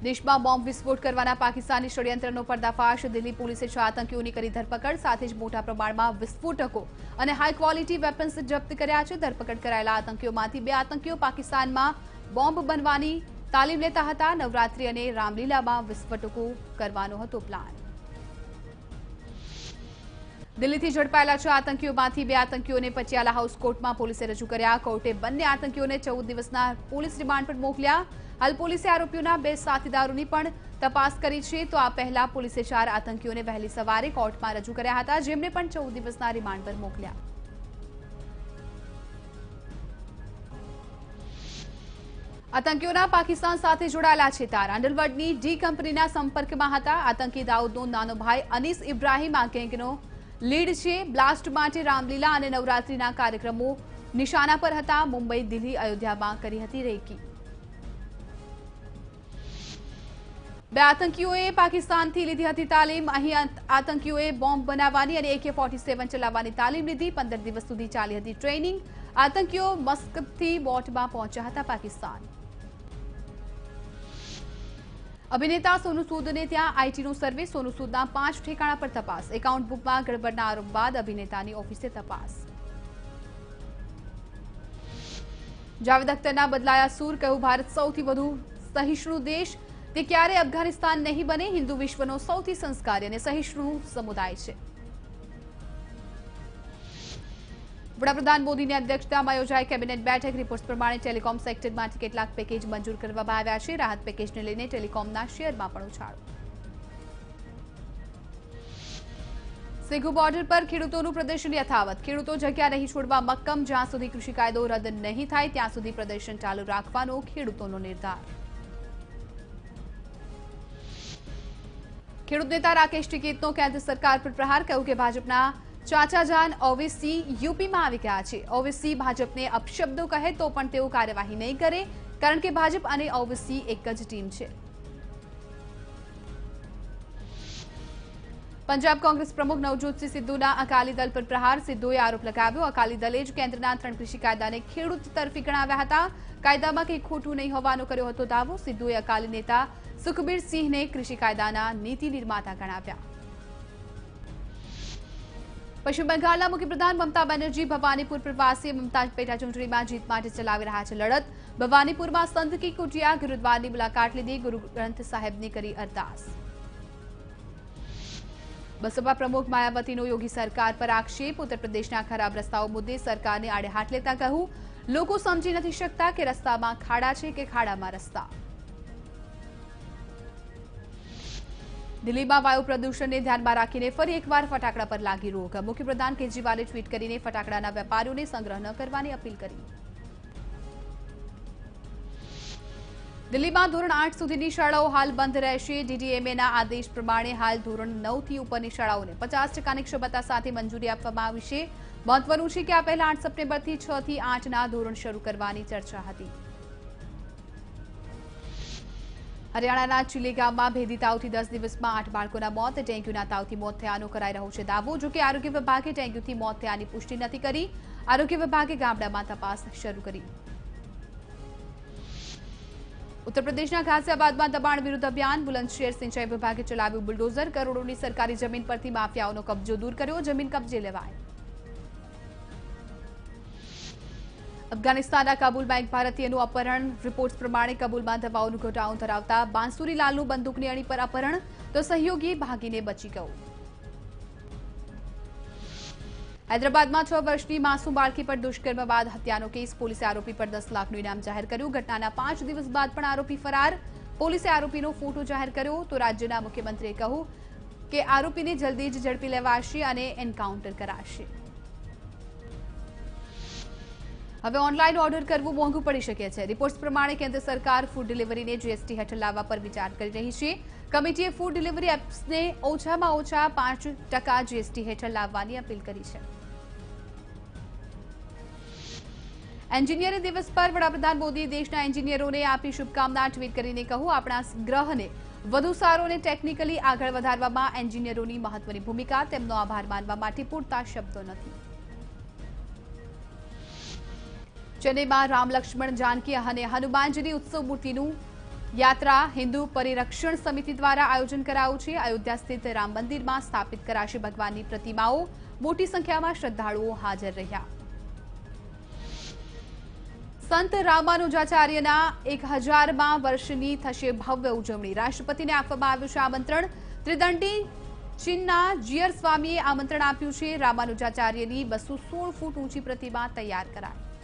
દેશમાં બોમ્બ વિસ્ફોટ કરવાના પાકિસ્તાની ષડયંત્રનો પર્દાફાશ. દિલ્હી પોલીસે 6 આતંકીઓની કરી ધરપકડ. સાથે જ મોટા પ્રમાણમાં વિસ્ફોટકો અને હાઈ ક્વોલિટી વેપન્સ જપ્ત કર્યા છે. ધરપકડ કરાયેલા આતંકીઓમાંથી 2 આતંકીઓ પાકિસ્તાનમાં બોમ્બ બનવાની તાલીમ લેતા હતા. નવરાત્રી અને રામલીલામાં વિસ્ફોટકો કરવાનો હતો પ્લાન. દિલ્હીથી ઝડપાયેલા 6 આતંકીઓમાંથી 2 આતંકીઓને પટિયાલા હાઉસ કોર્ટમાં પોલીસે રજૂ કર્યા. કોર્ટે બંને આતંકીઓને 14 દિવસના પોલીસ રિમાન્ડ પર મોકલ્યા. હાલ પોલીસે આરોપીઓના 2 સાથીદારોની પણ તપાસ કરી છે. તો આ પહેલા પોલીસે 4 આતંકીઓને વહેલી સવારે કોર્ટમાં રજૂ કર્યા હતા, જેમને પણ 14 દિવસના રિમાન્ડ પર મોકલ્યા. આતંકીઓના પાકિસ્તાન સાથે જોડાયેલા છે તાર. અંડરવર્લ્ડની ડી કંપનીના સંપર્કમાં હતા. આતંકી દાઉદનો નાનો ભાઈ અનીસ ઇબ્રાહીમ આ ગેંગનો લીડ છે. બ્લાસ્ટ માટે રામલીલા અને નવરાત્રીના કાર્યક્રમો નિશાના પર હતા. મુંબઈ, દિલ્હી, અયોધ્યામાં કરી હતી રેકી. 2 આતંકીઓએ પાકિસ્તાનથી લીધી હતી તાલીમ. અહીં આતંકીઓએ બોમ્બ બનાવવાની અને AK-47 ચલાવવાની તાલીમ લીધી. 15 દિવસ સુધી ચાલી હતી ટ્રેનિંગ. આતંકીઓ મસ્કતથી બોટમાં પહોંચ્યા હતા પાકિસ્તાન. અભિનેતા સોનુ સૂદને ત્યાં આઈટીનો સર્વે. સોનુ સૂદના 5 ઠેકાણા પર તપાસ. એકાઉન્ટ બુકમાં ગડબડના આરોપ બાદ અભિનેતાની ઓફિસે તપાસ. જાવેદ અખ્તરના બદલાયા સૂર. કહ્યું, ભારત સૌથી વધુ સહિષ્ણુ દેશ. તે ક્યારે અફઘાનિસ્તાન નહીં બને. હિન્દુ વિશ્વનો સૌથી સંસ્કારી અને સહિષ્ણુ સમુદાય છે. વડાપ્રધાન મોદીની અધ્યક્ષતામાં યોજાઈ કેબિનેટ બેઠક. રિપોર્ટ્સ પ્રમાણે ટેલિકોમ સેક્ટરમાંથી કેટલાક પેકેજ મંજૂર કરવામાં આવ્યા છે. રાહત પેકેજને લઈને ટેલિકોમના શેરમાં પણ ઉછાળો. સિંઘુ બોર્ડર પર ખેડૂતોનું પ્રદર્શન યથાવત. ખેડૂતો જગ્યા નહીં છોડવા મક્કમ. જ્યાં સુધી કૃષિ કાયદો રદ નહીં થાય ત્યાં સુધી પ્રદર્શન ચાલુ રાખવાનો ખેડૂતોનો નિર્ધાર. ખેડૂત નેતા રાકેશ ટિકૈતનો કેન્દ્ર સરકાર પર પ્રહાર. કહ્યું કે ભાજપના ચાચા જાન ઓવેસી યુપીમાં આવી ગયા છે. ઓવેસી ભાજપને અપશબ્દો કહે તો પણ તેઓ કાર્યવાહી નહીં કરે, કારણ કે ભાજપ અને ઓવેસી એક જ ટીમ છે. પંજાબ કોંગ્રેસ પ્રમુખ નવજોતસિંહ સિદ્ધુના અકાલી દળ પર પ્રહાર. સિદ્ધુએ આરોપ લગાવ્યો, અકાલી દળે જ કેન્દ્રના 3 કૃષિ કાયદાને ખેડૂત તરફી ગણાવ્યા હતા. કાયદામાં કંઈ ખોટું નહીં હોવાનો કર્યો હતો દાવો. સિદ્ધુએ અકાલી નેતા સુખબીર સિંહને કૃષિ કાયદાના નીતિ નિર્માતા ગણાવ્યા. પશ્ચિમ બંગાળના મુખ્યપ્રધાન મમતા બેનર્જી ભવાનીપુર પ્રવાસીએ. મમતા પેટા ચૂંટણીમાં જીત માટે ચલાવી રહ્યા છે લડત. ભવાનીપુરમાં સંત કી કુટિયા ગુરુદ્વારની મુલાકાત લીધી. ગુરુ ગ્રંથ સાહેબની કરી અરદાસ. બસપા પ્રમુખ માયાવતીનો યોગી સરકાર પર આક્ષેપ. ઉત્તર પ્રદેશના ખરાબ રસ્તાઓ મુદ્દે સરકારને આડે હાથ લેતા કહ્યું, લોકો સમજી નથી શકતા કે રસ્તામાં ખાડા છે કે ખાડામાં રસ્તા. દિલ્હીમાં વાયુ પ્રદૂષણને ધ્યાનમાં રાખીને ફરી એકવાર ફટાકડા પર લાગી રોક. મુખ્યપ્રધાન કેજરીવાલે ટ્વીટ કરીને ફટાકડાના વેપારીઓને સંગ્રહ ન કરવાની અપીલ કરી. દિલ્હીમાં ધોરણ 8 સુધીની શાળાઓ હાલ બંધ રહેશે. ડીડીએમએના આદેશ પ્રમાણે હાલ ધોરણ 9 થી ઉપરની શાળાઓને 50% ક્ષમતા સાથે મંજૂરી આપવામાં આવી છે. મહત્વનું છે કે આ પહેલા 8 સપ્ટેમ્બરથી 6 થી 8ના ધોરણ શરૂ કરવાની ચર્ચા હતી. હરિયાણાના ચીલે ગામમાં ભેદી તાવથી 10 દિવસમાં 8 બાળકોના મોત. ડેન્ગ્યુના તાવથી મોત થયાનો કરાઈ રહ્યો છે દાવો. જોકે આરોગ્ય વિભાગે ડેન્ગ્યુથી મોત થયાની પુષ્ટિ નથી કરી. આરોગ્ય વિભાગે ગામડામાં તપાસ શરૂ કરી. ઉત્તર પ્રદેશના ગાઝિયાબાદમાં દબાણ વિરુદ્ધ અભિયાન. બુલંદશહેર સિંચાઈ વિભાગે ચલાવ્યું બુલડોઝર. કરોડોની સરકારી જમીન પરથી માફિયાઓનો કબજો દૂર કર્યો. જમીન કબજે લેવાય. અફઘાનિસ્તાનના કાબુલમાં એક ભારતીયનું અપહરણ. રિપોર્ટ્સ પ્રમાણે કાબુલમાં દવાઓનું ગોડાઉન ધરાવતા બાંસુરીલાલનું બંદૂકની અણી પર અપહરણ, તો સહયોગી ભાગીને બચી ગયો. હૈદરાબાદમાં 6 વર્ષની માસૂમ બાળકી પર દુષ્કર્મ બાદ હત્યાનો કેસ. પોલીસે આરોપી પર 10 લાખનું ઇનામ જાહેર કર્યું. ઘટનાના 5 દિવસ બાદ પણ આરોપી ફરાર. પોલીસે આરોપીનો ફોટો જાહેર કર્યો. તો રાજ્યના મુખ્યમંત્રીએ કહ્યું કે આરોપીને જલ્દી જ ઝડપી લેવાશે અને એન્કાઉન્ટર કરાશે. હવે ઓનલાઈન ઓર્ડર કરવું મોંઘું પડી શકે છે. રિપોર્ટ્સ પ્રમાણે કેન્દ્ર સરકાર ફૂડ ડિલિવરીને જીએસટી હેઠળ લાવવા પર વિચાર કરી રહી છે. કમિટીએ ફૂડ ડિલિવરી એપ્સને ઓછામાં ઓછા 5% જીએસટી હેઠળ લાવવાની અપીલ કરી છે. એન્જિનિયરિંગ દિવસ પર વડાપ્રધાન મોદીએ દેશના એન્જિનિયરોને આપી શુભકામના. ટ્વીટ કરીને કહ્યું, આપણા ગ્રહને વધુ સારો અને ટેકનિકલી આગળ વધારવામાં એન્જિનિયરોની મહત્વની ભૂમિકા. તેમનો આભાર માનવા માટે પૂરતા શબ્દો નથી. ચેન્નઈમાં રામ, લક્ષ્મણ, જાનકી અને હનુમાનજીની ઉત્સવ મૂર્તિનું યાત્રા હિન્દુ પરિરક્ષણ સમિતિ દ્વારા આયોજન કરાયું છે। અયોધ્યા સ્થિત રામ મંદિરમાં સ્થાપિત કરાશે ભગવાનની પ્રતિમાઓ। મોટી સંખ્યામાં શ્રદ્ધાળુઓ હાજર રહ્યા। સંત રામાનુજાચાર્યના 1000મા વર્ષની થશે ભવ્ય ઉજવણી। રાષ્ટ્રપતિને આપવામાં આવ્યું છે આમંત્રણ। ત્રિદંડી ચીનના જીયર સ્વામીએ આમંત્રણ આપ્યું છે। રામાનુજાચાર્યની 216 ફૂટ ઊંચી પ્રતિમા તૈયાર કરાઈ।